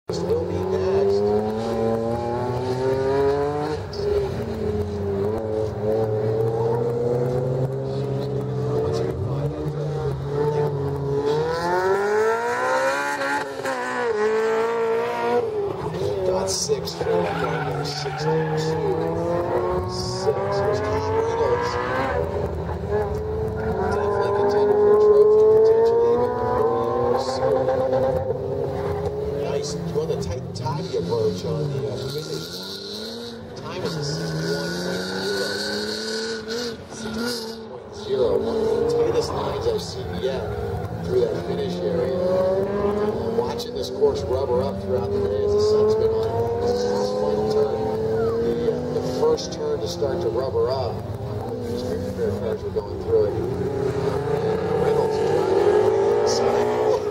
Will be next. Got 6 for number 62. 6. Here's Tom Reynolds. Definitely contender for a trophy, potentially even nice. Doing the tight timing approach on the finish. Time is a 61.0. One of the tightest lines I've seen yet through that finish area. Watching this course rubber up throughout the day as the sun's been on it. This last final turn, the first turn to start to rubber up. These fair cars were going through it. Reynolds driving inside.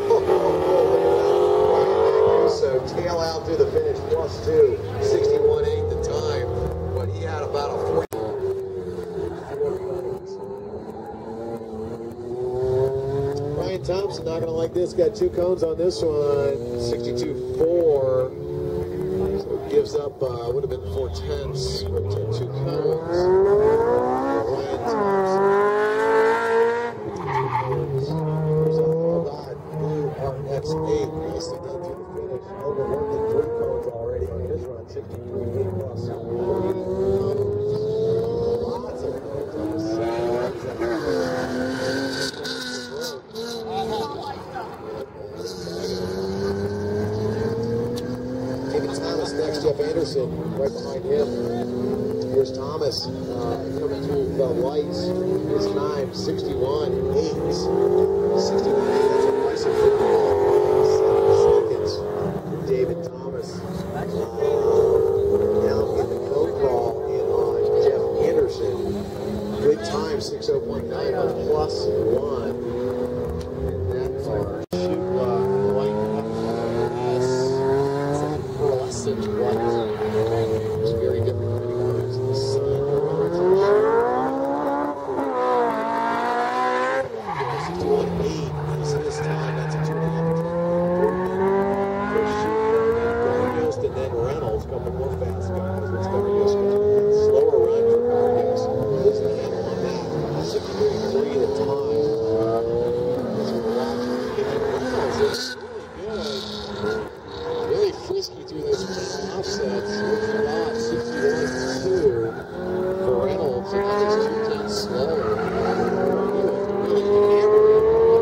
So tail out through the finish, +2, 61.8 the time, but he had about a 40. Ryan Thompson not gonna like this. Got 2 cones on this one, 62.4. So it gives up. Would have been 4/10, but 2 cones. Ryan Thompson. Here's a Haldot Blue RX8. Nicely done through the finish. Overworking 3 cones already on his run. 63.8 plus 40 cones. Lots of cones on the side. David Thomas next. Jeff Anderson right behind him. Here's Thomas coming through the lights. His time 61.8. 61.8. That's a impressive 7 seconds for David Thomas. Now in the cone crawl in on Jeff Anderson. Good time 60.9 on +1. And that car shoot light up as fluorescent white. It's very different from anyone else in the sun. 61.8 is this time. That's a 2.5 improvement for Gargos, and then Reynolds coming more fast, guys. What's Gargos going? Slower run for Gargos. Losing the handle on that. 63.3 the time. So we're watching. Reynolds is really good. Really frisky through those final offsets. Looks a lot. 61.2 for Reynolds, and that is 2 tenths slower. Really hammering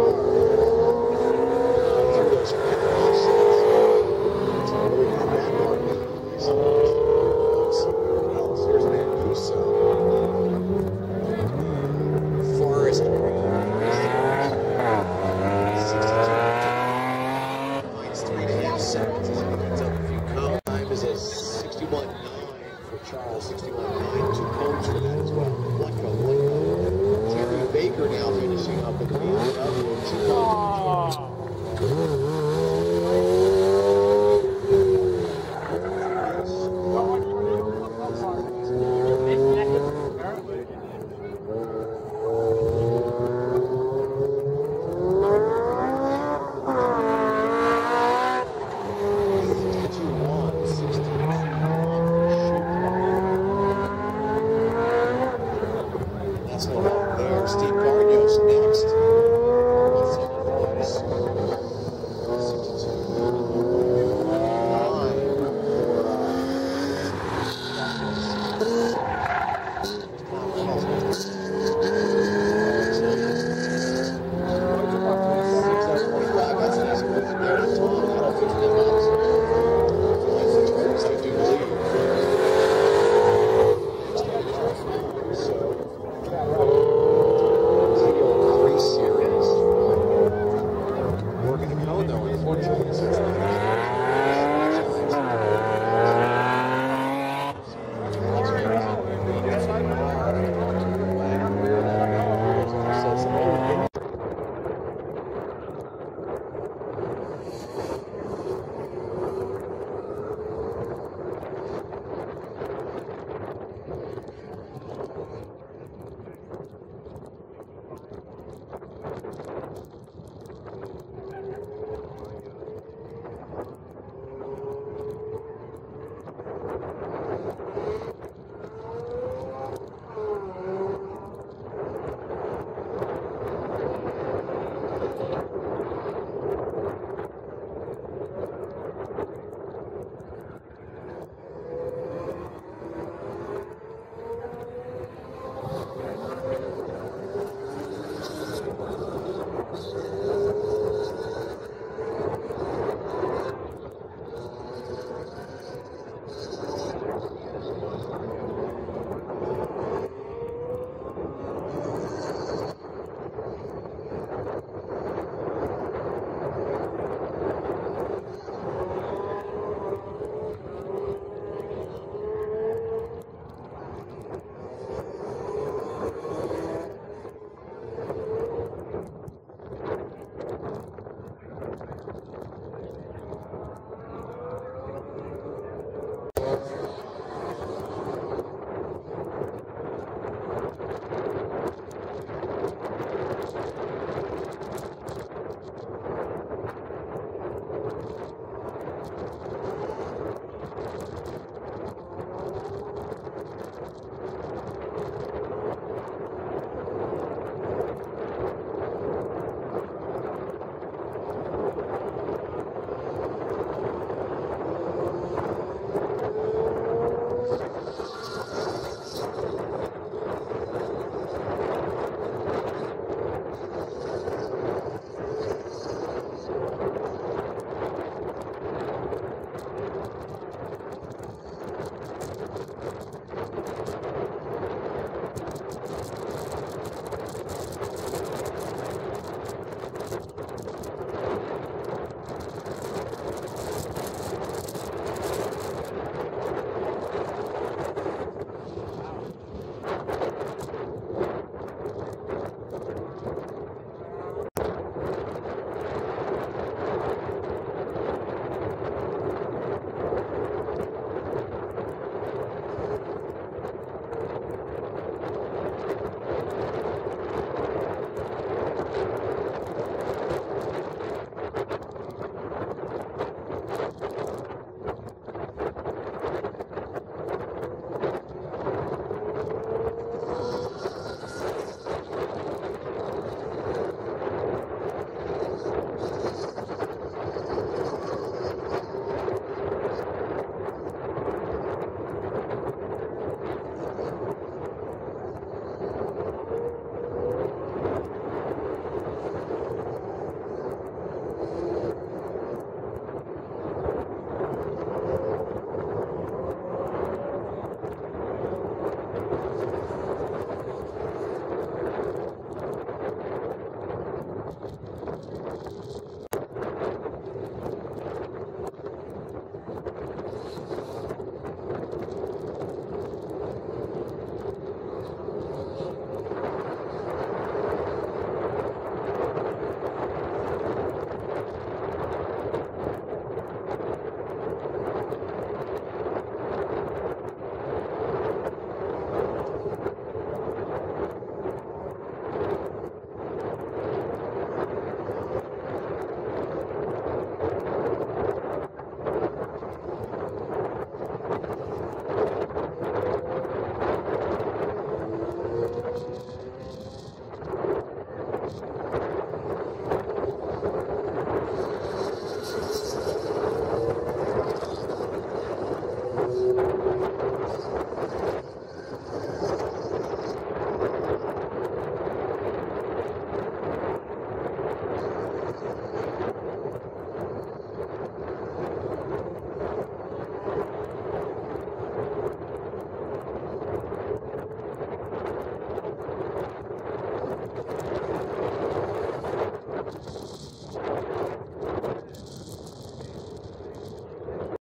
through those final offsets. Really got that part made. Let's see what else. Here's Mancuso. Forest Green. 62. Minus 3.5 seconds as he gets up a few cones. Time is a 61.9 for Charles. 61.9. 2 cones for that as well. 1 cone, 1 cone. Terry Baker now finishing up in the BMW. 2 cones for Charles.